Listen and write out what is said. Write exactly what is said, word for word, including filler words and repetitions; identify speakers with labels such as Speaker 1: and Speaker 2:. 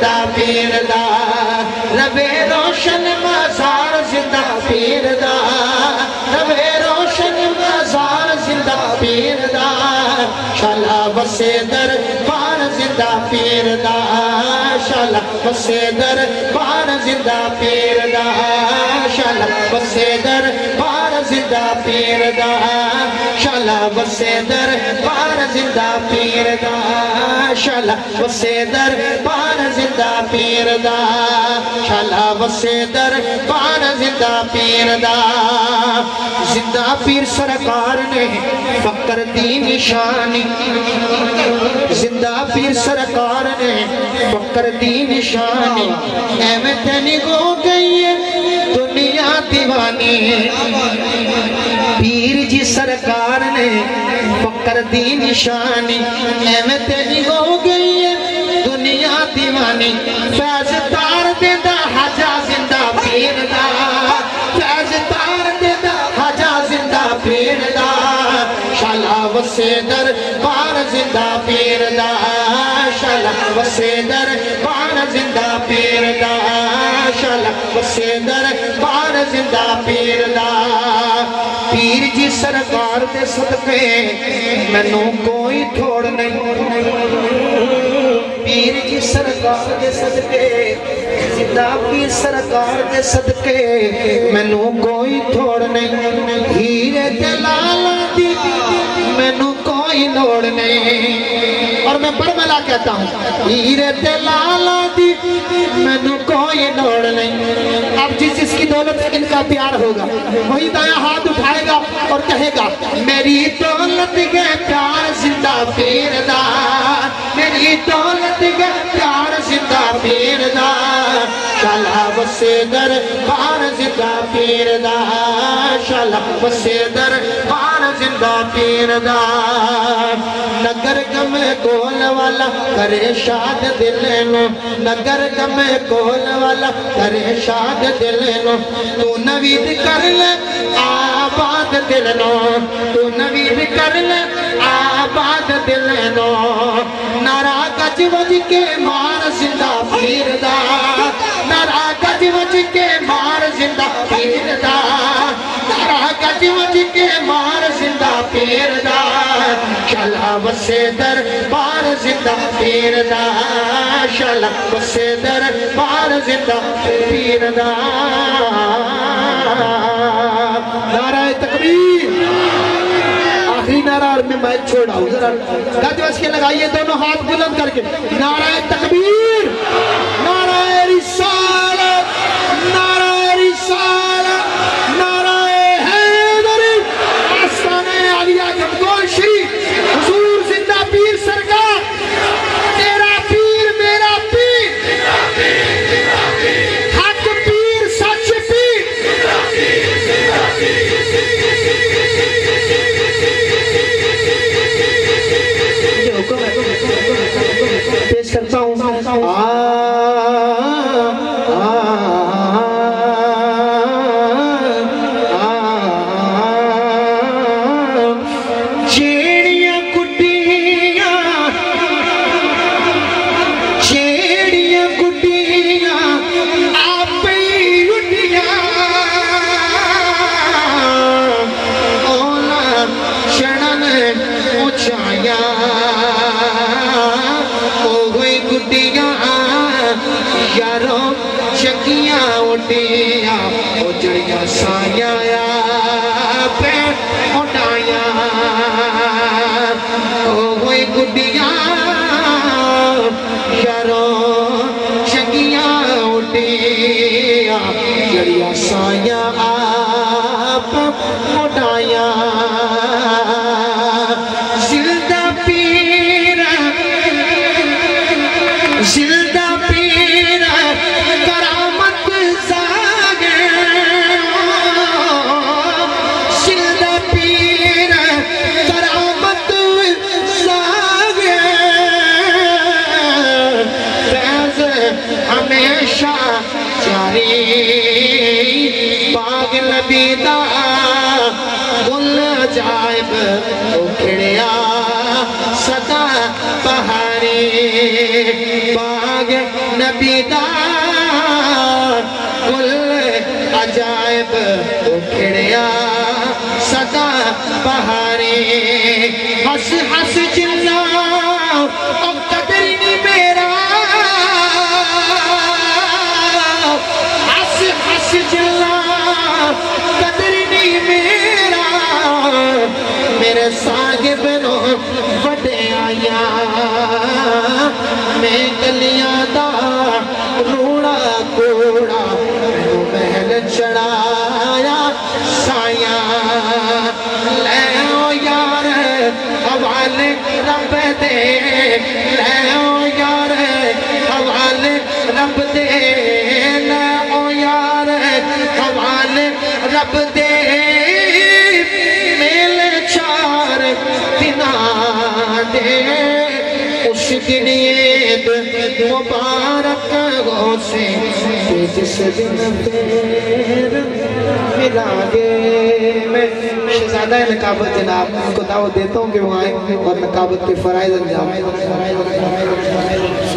Speaker 1: زندہ پیر دا ربے روشن مزار زندہ پیر دا ربے روشن مزار زندہ پیر دا شالا وسے در بار زندہ پیر دا شالا وسے در بار زندہ پیر دا شالا وسے در بار زندہ پیر دا شالا وسے در بار زندہ پیر دا شالا وسے در بار زندہ پیر دا شالا وسے در بار زندہ پیر دا زندہ پیر سرکار نے فقر دی نشانی زندہ پیر سرکار نے فقر دی نشانی ایم تنی گو گئی ہے دنیا دیوانی پیر جی سرکار نے فقر دی نشانی ایم تنی گو گئی ہے دنیا دیوانی فیض تار دے دا حجا زندہ پیر دا فیض تار دے دا حجا زندہ پیر دا شالا وسے در بار زندہ پیر دا شالا وسے در بار زندہ پیر دا شالا وسے در بار زندہ پیر دا پیر جی سرکار دے صدقے مینوں کوئی تھوڑ نہیں پیر جی سرکار دے صدقے زندہ پیر سرکار دے صدقے مینوں کوئی تھوڑ نہیں ہیرے دلالا دی مینوں کوئی نوڑ نہیں اور میں بڑھ ملا کہتا ہوں ہیرے دلالا دی مینوں کوئی نوڑ نہیں اب جس جس کی دولت ان کا پیار ہوگا وہی دایاں ہاتھ اٹھائے گا اور کہے گا میری دولت کے پیار زندہ پیر دا میری دولت کے پیار زندہ پیر دا شالا وسے در بار زندہ پیر دا شالا وسے در بار زندہ پیر دا نگر گم کول والا کرے شاد دل نو نگر گم کول والا کرے شاد دل نو تو نوید کر لے آباد دل نو تو نوید کر لے آباد دل نو نارا گج وج کے مار زندہ پیر دا نارا گج وج کے مار زندہ پیر دا نارا گج وج کے مار زندہ پیر دا شالا وسے در بار زندہ پیر دا شالا وسے در بار زندہ پیر دا نعرہ تکبیر آخری نعرہ اور میں مائک چھوڑا ہوں ذرا گج وج کے لگائیے دونوں ہاتھ بلند کر کے نعرہ تکبیر نعرہ رسالت نعرہ رسالت نعرہ حیدری آستانِ عالیہ گھٹگول شریف حضور زندہ پیر سرکار تیرا پیر میرا پیر حق پیر سچ پیر پیش کرتا ہوں چیڑیاں کٹیاں چیڑیاں کٹیاں آپ ہی اٹھیاں اولا چڑھن اچھائیاں یاروں چکیاں اٹھیاں اجڑیاں سایاں پہ اٹھائیاں ہوئی گڈیاں یاروں چکیاں اٹھیاں اجڑیاں سایاں آپ اٹھائیاں زندہ پیر زندہ پیر کرامت زاگر زندہ پیر کرامت زاگر فیض ہمیشہ جاری باغ نبی دا گل عجائب اکھڑیا صدا بہاری گے نبی دا کل عجائب تو کھڑیا صدا بہارے ہس ہس جلنا اب قدر نہیں میرا ہس ہس جلنا قدر نہیں میرا میرے صاحب نو وڈے آیا میں گلیاں دا روڑا کوڑا محل چڑھایا سایاں لے او یار حوالے رب دے لے او یار حوالے رب دے لے او یار حوالے رب دے اس دن عید مبارک ہو سے جس دن پھر ملا گے میں شہزادہ نقابت جناب کو دعوت دیتا ہوں کہ وہ آئے اور نقابت کے فرائض انجام